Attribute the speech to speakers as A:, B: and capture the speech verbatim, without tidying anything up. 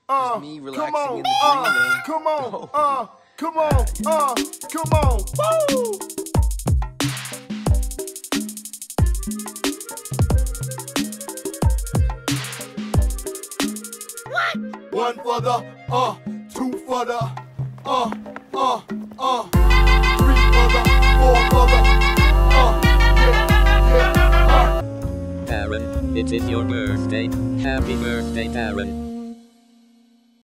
A: uh,
B: Just me relaxing
A: come on,
B: in the
A: uh,
B: green room.
A: come on,
B: Oh.
A: uh, come on, uh, come on, woo! One for the, uh, two for the, uh, uh, uh, three for the, four for the, uh, yeah, yeah, uh.
C: Taran, it is your birthday. Happy birthday, Taran.